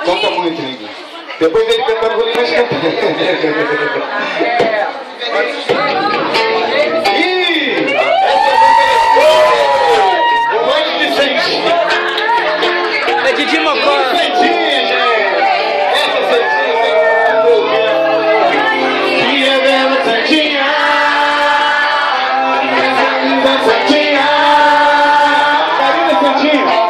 Canta muito, Ninguém. Depois dele cantando, vou nem mais cantar. Ih! O mais de Vicente. É Didi Mocó. Vicentinha, gente. Essa Santinha. Que é bela Santinha. Linda Santinha. Carinha Santinha.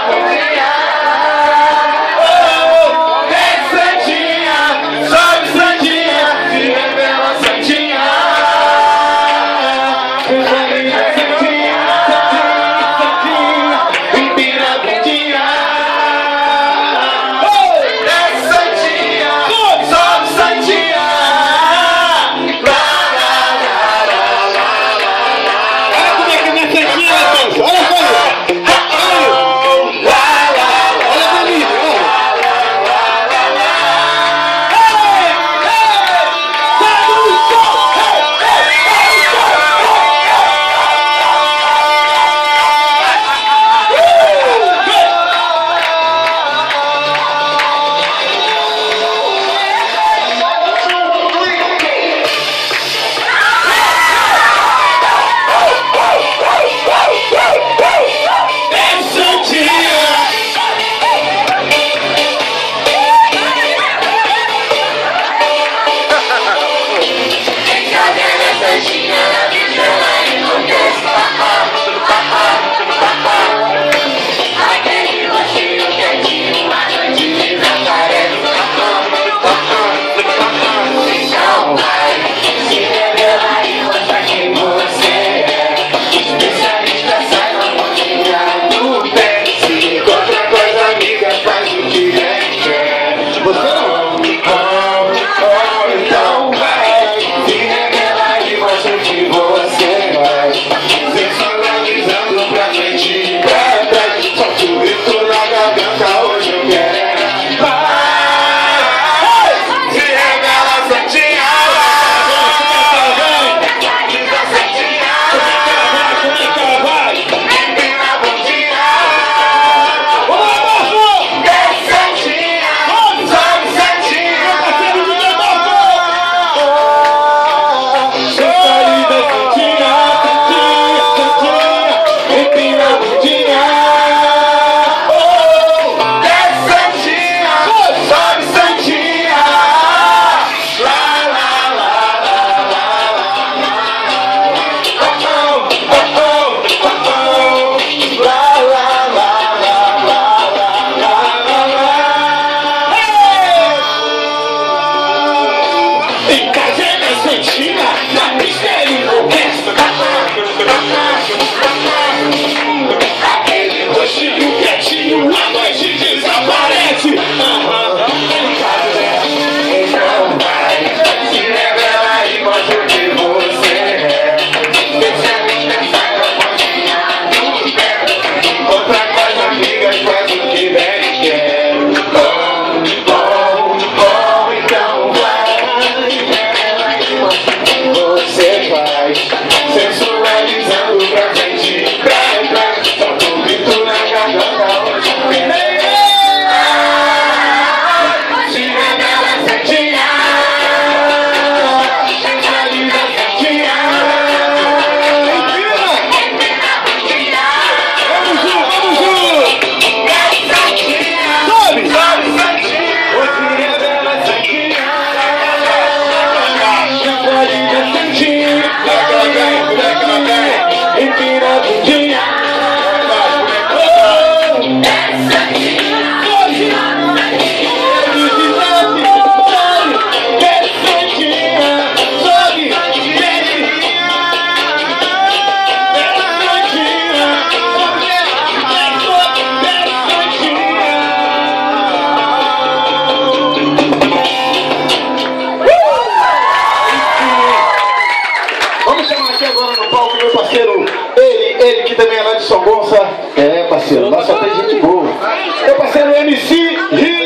Ele que também é lá de São Gonçalo. É, parceiro, lá só tem gente boa. Meu parceiro MC Rio!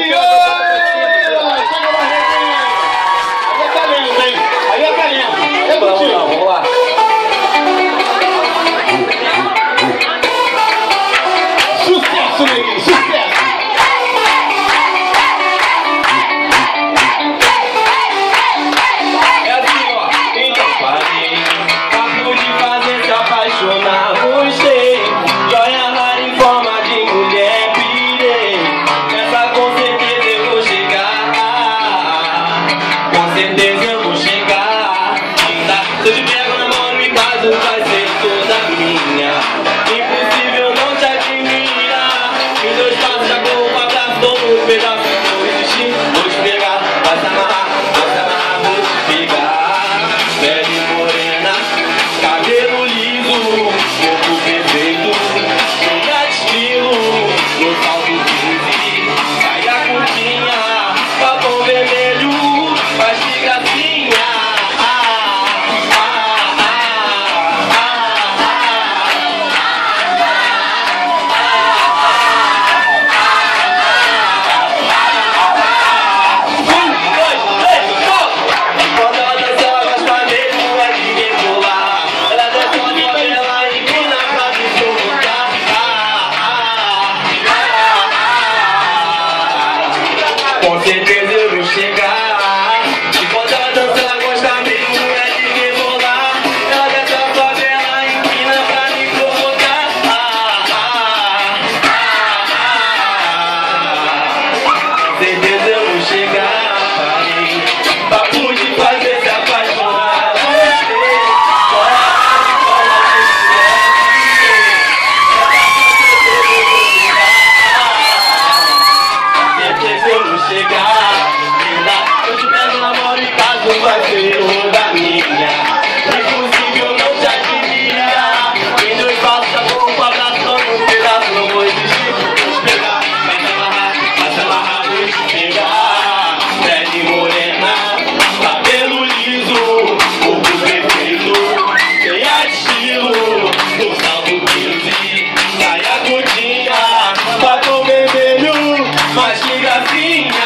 Aí é talento, hein? Aí é talento. É contigo. Vamos lá. Sucesso, neguinho, sucesso! Com certeza eu vou chegar. E quando ela dança, ela gosta mesmo é de rebolar. Ela desce a favela, empina pra me provocar. Com certeza eu vou chegar. Papo de fazer se apaixonar. Chegar, eu te pego na mão e caso vai ser o da minha. Impossível não te admirar. Em dois passos a pouco abraçando um pedaço. Não vou existir, vou te pegar. Vai se amarrar, vou te pegar. Pele morena, cabelo liso, corpo perfeito, cheia de estilo. No salto 15, saia curtinha, batom vermelho, mas que gracinha.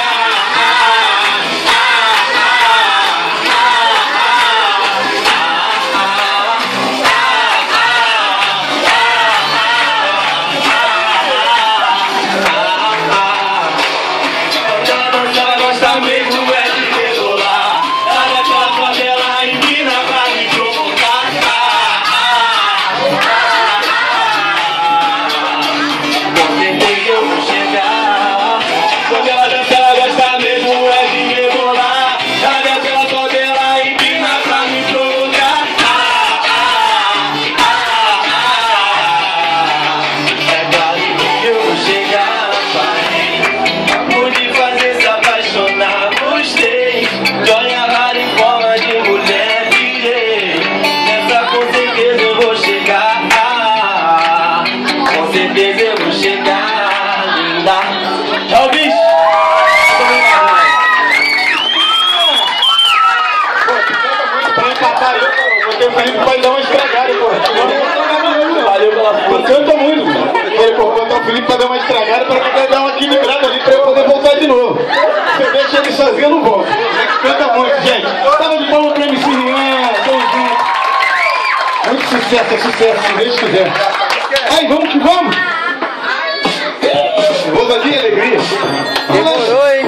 O Felipe pode dar uma estragada, pô. Valeu pela força. Canta muito, mano. Ele pode botar o Felipe pra dar uma estragada pra poder dar uma equilibrada ali pra eu poder voltar de novo. Você deixa ele sozinho, eu não volto. Canta muito, gente. Tava de palma pro MC Rian, tamo junto. Muito sucesso, é sucesso, se Deus quiser. Aí, vamos que vamos. Ousadia e alegria. Demorou, hein?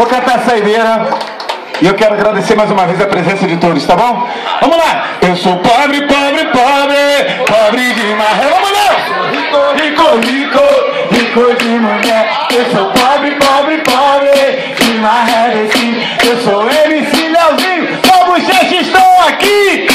vou cantar saideira. E eu quero agradecer mais uma vez a presença de todos, tá bom? Vamos lá! Eu sou pobre, pobre, pobre, pobre de maré. Vamos lá! Rico, rico, rico, rico de mulher. Eu sou pobre, pobre, pobre, de maré. Eu sou MC Leozinho, só vocês estão aqui!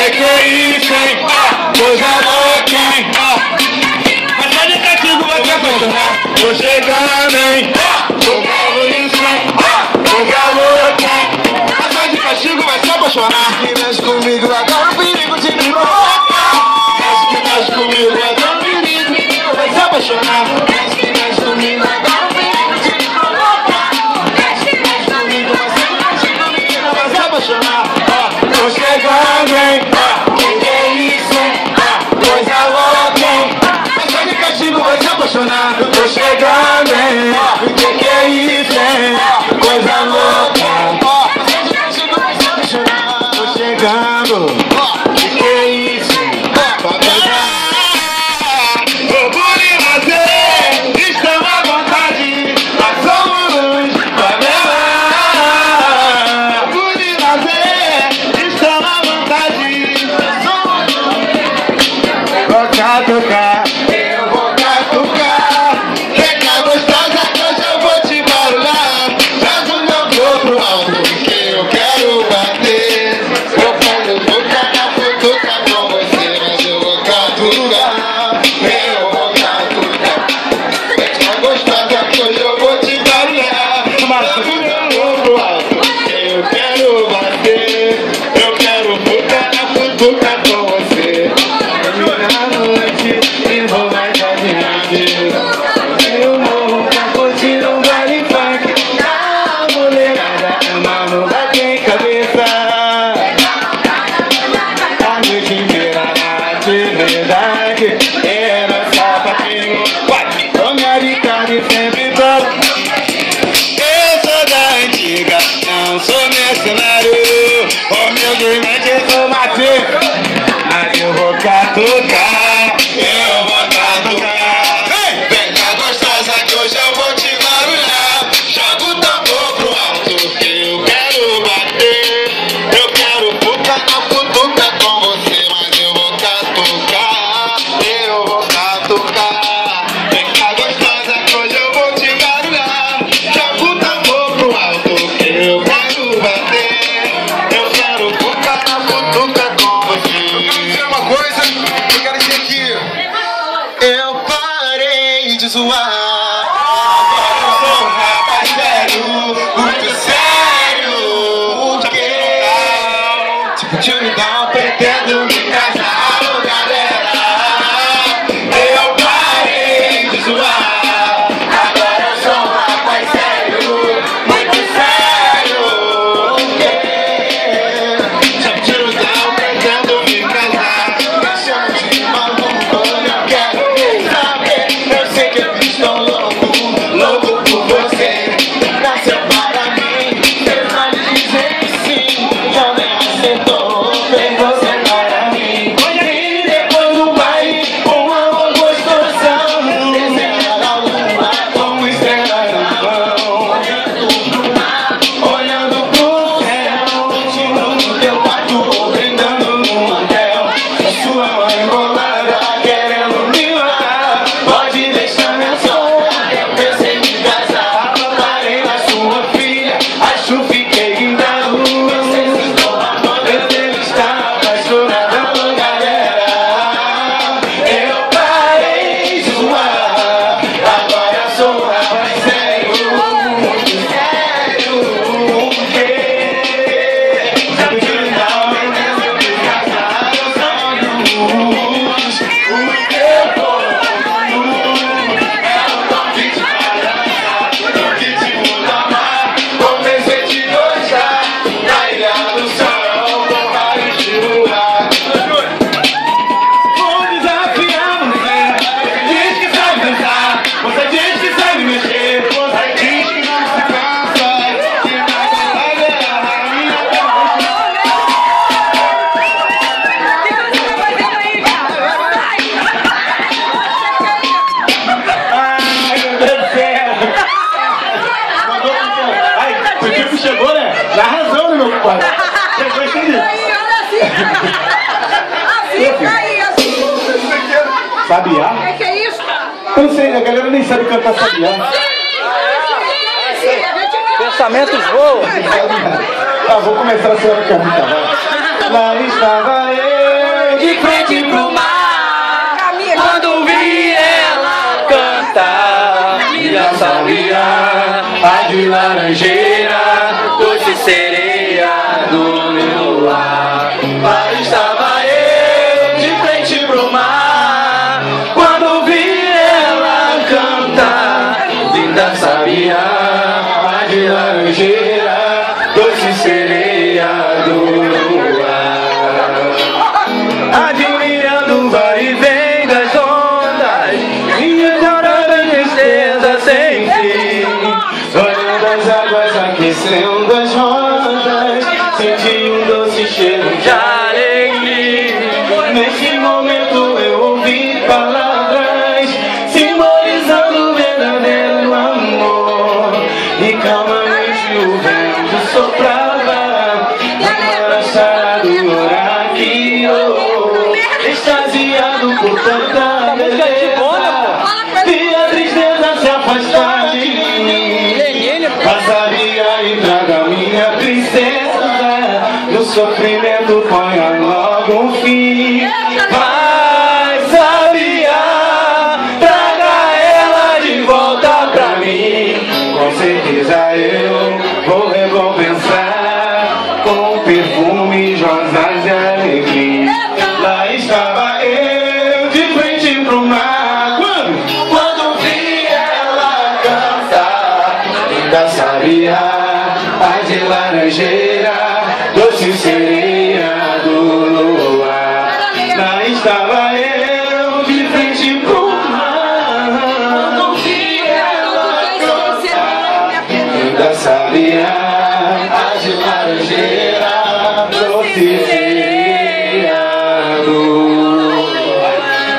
que é isso, hein? Coisa louca, hein? Mas sai de castigo, vai te apaixonar. Tô chegando, hein? Tô quero isso, hein? Coisa louca, hein? Mas sai de castigo, vai se apaixonar. Que mexe comigo, agora o perigo de me provocar. Mexe comigo, agora o perigo vai se apaixonar. Mexe comigo, agora o perigo de me provocar. Mexe comigo, vai se apaixonar. Tô chegando, hein? Que é isso, hein? Coisa louca, hein? Mas sai de castigo, vai se apaixonar. Tô chegando, hein? Que é isso, hein? Coisa louca. Mas sai de castigo, vai se apaixonar. Tô chegando. Que é isso, hein? Tocar, eu vou catucar. Pega gostosa que hoje eu vou te barulhar. Traz o meu corpo pro alto que eu quero bater. Eu quero tocar na futuca com você, mas eu vou catucar. Eu vou catucar. Pega gostosa que hoje eu vou te barulhar. Traz o meu corpo pro alto que eu quero bater. Eu quero tocar na futuca com você. Eu vou mais adiante. Eu morro pra curtir um baile funk. A mulherada amando bate cabeça. A noite inteira na atividade. É nossa patinho. Tome a de sempre todo. Eu sou da antiga, não sou mercenário. Humildemente eu sou Matheus. Mas eu vou catucar. Eu vou catucar. Pega gostosa que hoje eu vou te barulhar. Joga o tambor pro alto que eu quero bater. Eu quero fucar na futuca com você, mas eu vou catucar. Eu vou catucar. Pega gostosa que hoje eu vou te barulhar. Joga o tambor pro alto que eu quero bater. Eu quero fucar na futuca com você. Uma coisa que eu quero dizer aqui. Eu parei de zoar. Agora eu sou um rapaz sério, muito sério. Tipo timidão, pretendo me casar, galera. Eu parei de zoar. Agora eu sou um rapaz sério, muito sério. Tipo timidão, pretendo me casar. Me chama de maluco, eu quero saber. Eu sei que eu estou louco, louco por você. Nasceu para mim, Deus vai me dizer que sim. Já nem aceitou, fez você para mim. E depois do baile, um amor gostosão. Desenhar a lua com estrelas no vão. Olhando pro mar, olhando pro céu. Curtindo no teu quarto, brindando no hotel. Sua mãe bolada, querendo me matar. Pode deixar meu som, eu pensei em casar. Parei na sua filha, acho fiquei guindado. Eu devo estar apaixonada por galera. Eu parei de zoar. Agora eu sou um rapaz sério, muito sério. Já me tiraram, eu fui casar. Eu sou luz. O teu corpo é um convite para dançar, convite muito amar. Comecei a te gostar na ilha do sol, com vários de luar. Vou desafiar você. Diz que sabe dançar, você diz que sabe mexer, você diz que não se cansa, que nada vai ganhar a minha Ai, meu Deus do céu. Ai, o tipo chegou, né? Na razão, meu compadre. Chegou e entendi. Sabiá? O que é isso? Eu não sei, a galera nem sabe cantar sabiá. Pensamentos voam. Ah, vou começar a senhora cantar, vai. Lá estava eu. frente pro mar. Quando vi ela cantar, já sabia, a de laranjeira, doce sereia do meu lar. Lá estava eu de frente pro mar, quando vi ela cantar, linda sabia, a de laranjeira, doce sereia do luar. Admirando o vai e vem das ondas, minha corada de tristeza sem fim. Olhando as águas aquecendo as rosas, senti um doce cheiro de alegria. Nesse momento eu ouvi palavras simbolizando o verdadeiro amor. E calmamente o vento soprava, amarachado oraquio, extasiado por tanta beleza, vi a tristeza se afastar de mim. Passaria e traga minha princesa, no sofrimento ponha logo um fim. Mas sabia, traga ela de volta pra mim. Com certeza eu vou recompensar com perfumes, rosas e alegria. Lá estava eu de frente pro mar, quando vi ela cantar, ainda sabia, a de laranjeira, doce sereia do luar. Lá estava eu de frente pro mar, quando vi ela cantar, ainda sabia, a de laranjeira, doce sereia do luar.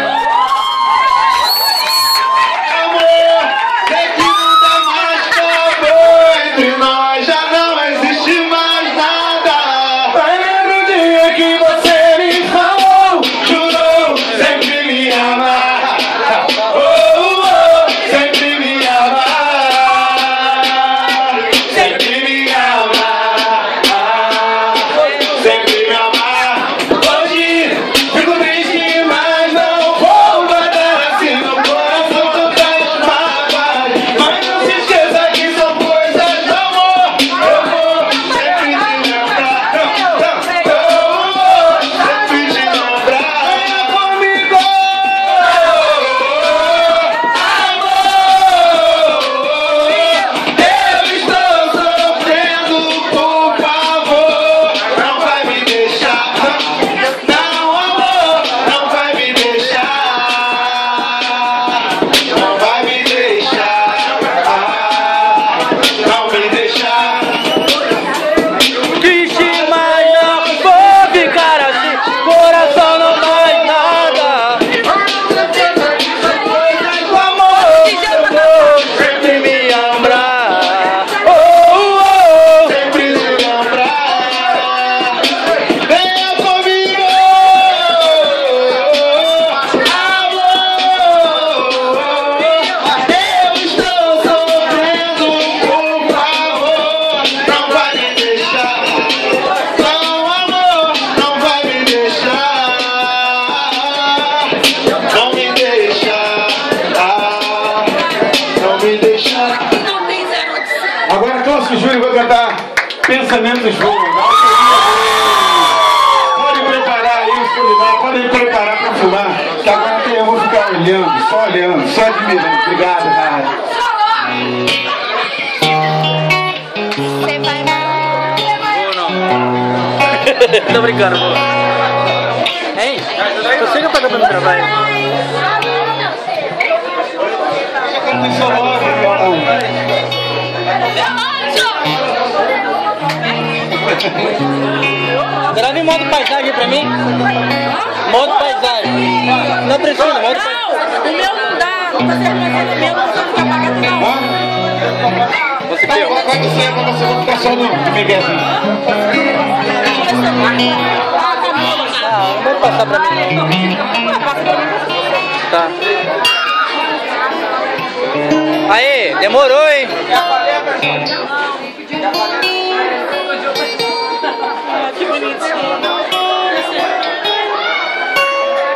Amor, é que não dá mais favor entre nós, já não existe mais nada. Vai lembrar o dia que você me falou, Jurou sempre me amar, sempre me amar, sempre me amar, sempre me amar. Hoje fico triste, mas não vou guardar assim no coração tantas mágoas. Mas não se esqueça que são coisas do amor. Eu vou sempre te lembrar, sempre te lembrar. Venha comigo, eu estou sofrendo, por favor, não vai me deixar. Não, amor, não vai me deixar. Não vai me deixar. Não me deixar. triste, mas não vou ficar assim, coração não mais nada. Do amor, Eu vou sempre me lembrar, sempre te lembrar. Venha comigo, amor. Eu estou sofrendo, por favor, não vai me deixar. Não, amor, não vai me deixar. Não me deixa. Não me deixa. Agora Cláudio Júnior vai cantar Pensamentos Voam. Pode preparar isso, podem preparar para filmar, que agora eu vou ficar olhando, só admirando. Obrigado, cara. Você vai Tô brincando, pô. Hein? Você que tá dando trabalho. Tem seu nome, violão. Grava em modo paisagem pra mim. Modo paisagem. Não precisa, modo paisagem. O meu não dá, não tá servindo o meu, não vai ficar apagado não. Você Vai pegou. descer pra você não ficar só no Miguelzinho. Ah, não vou passar pra mim não. Tá. Aí, demorou, hein? Que bonitinho.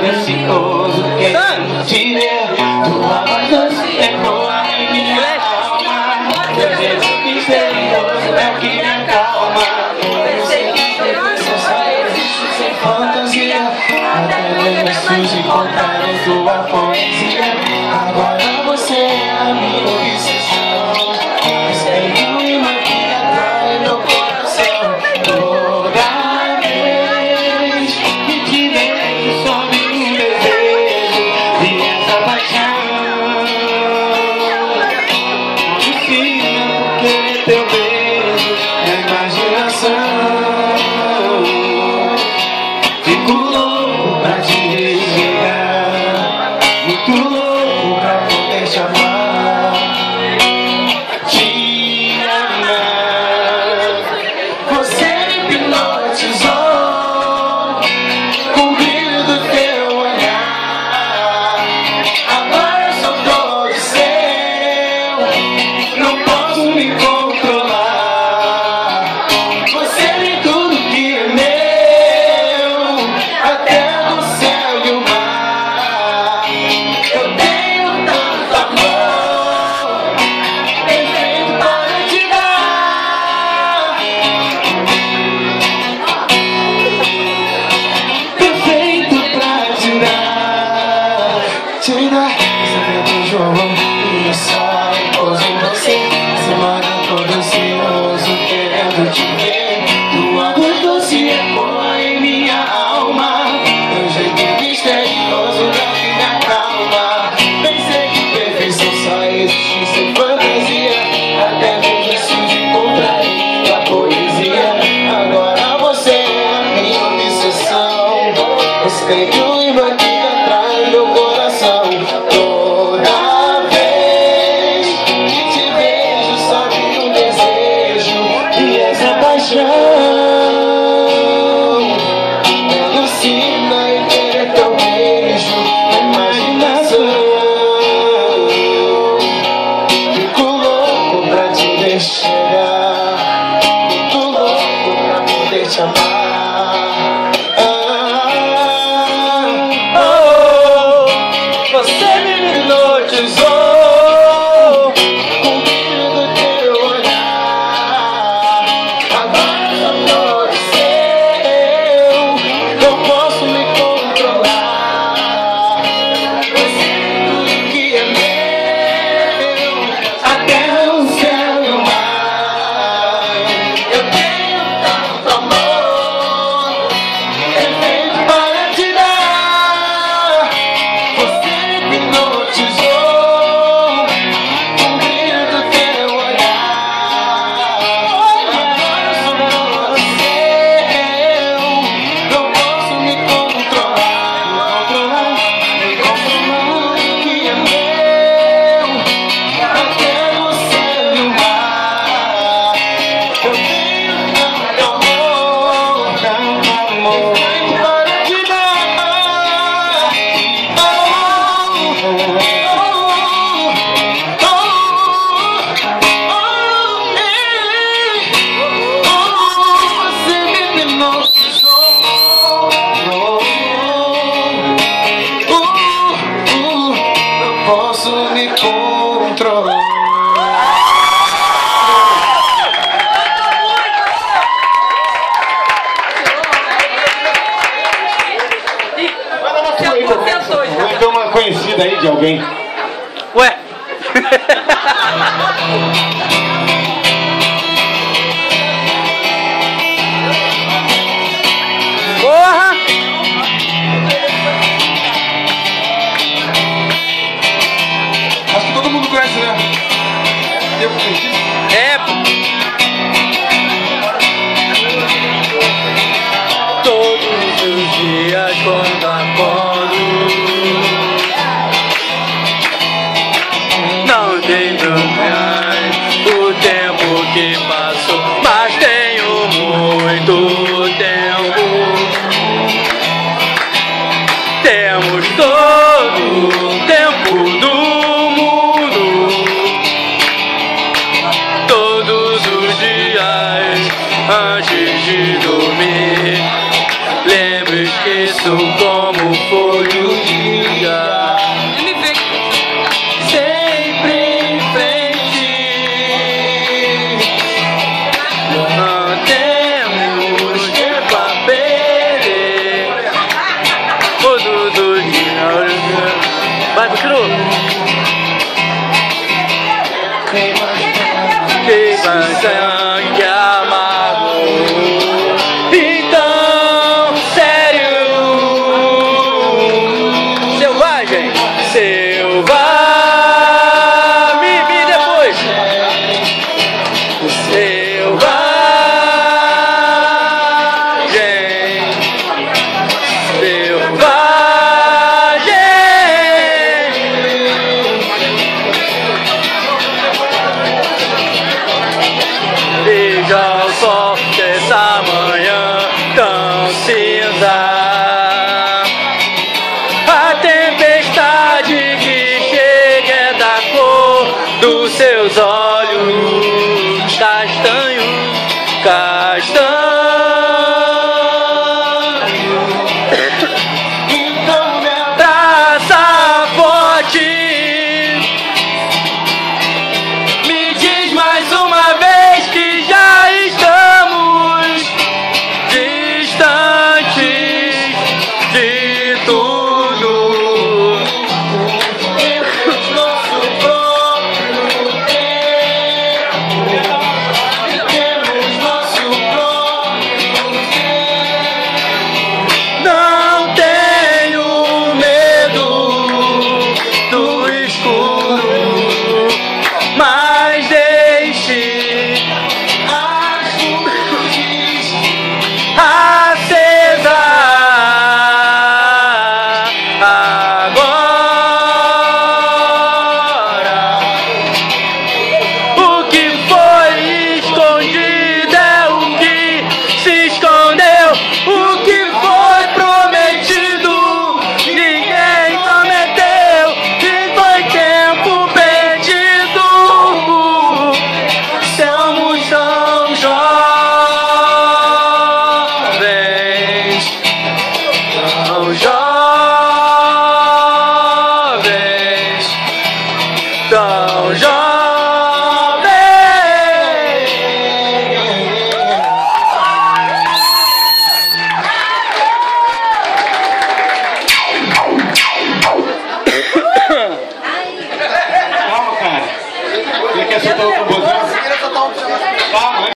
ansioso querendo te ver. Tua voz doce ecoa em minha alma. Teu jeito misterioso é o que me acalma. Eu sei que você só existe sem fantasia. Até mesmo se encontrar em tua poesia. Agora você é a minha obsessão. Respeito e magia atrai meu coração. Toda vez que te vejo sobe um desejo e essa paixão alucina porque teu beijo é imaginação. Fico louco pra te desligar, muito louco pra poder te amar, te amar. Você me hipnotizou com o brilho do teu olhar. Agora eu sou todo seu, não posso me controlar. Você tem tudo que é meu, até o céu e o mar. Eu tenho tanto amor, perfeito para te dar, perfeito pra te dar. Esse jogo e eu só repouso em você. Semana toda ansioso querendo te ver. Tua voz doce ecoa em minha alma. Teu jeito misterioso não me acalma. Pensei que perfeição só existe sem fantasia. Até mesmo se encontrar em tua poesia. Agora você é a minha obsessão. Respeito e magia atrai meu coração. Toda vez que te vejo sobe um desejo e essa paixão me alucina e querer teu beijo na imaginação. Fico louco pra te ver chegar, muito louco pra poder te amar. Você me hipnotizou com o brilho do teu olhar. Agora eu sou todo seu, não posso me controlar. Você tem tudo que é meu, até o céu e o mar. Eu tenho tanto amor, perfeito para te dar. Você me hipnotizou com o brilho do teu olhar. Agora eu sou todo seu, não posso me controlar. Me controlar que é meu, até o céu e o mar. Eu tenho tanto amor, perfeito para te dar. Você me hipnotizou. Não posso me controlar. Vai ter uma conhecida aí de alguém. Ué? Porra! Acho que todo mundo conhece, né? É. Todos os dias quando acordo, não tenho mais o tempo que passou, mas tenho muito tempo. Temos todo o tempo do mundo, todos os dias antes de dormir. Lembre esqueço como foi o dia. Sempre em frente. Não temos tempo a perder. Todos os dias. Vai, Cru. Que sangue amargo. Então, sério. Selvagem. Me depois. Selvagem. Veja o sol dessa manhã tão cinza, a tempestade que chega é da cor dos seus olhos.